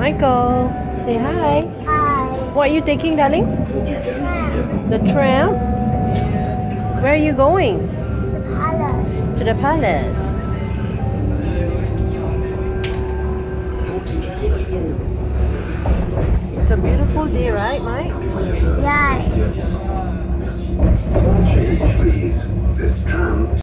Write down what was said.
Michael, say hi. Hi. What are you taking, darling? Tram. The tram? Where are you going? The palace. To the palace. It's a beautiful day, right, Mike? Yeah. Change, please. This tram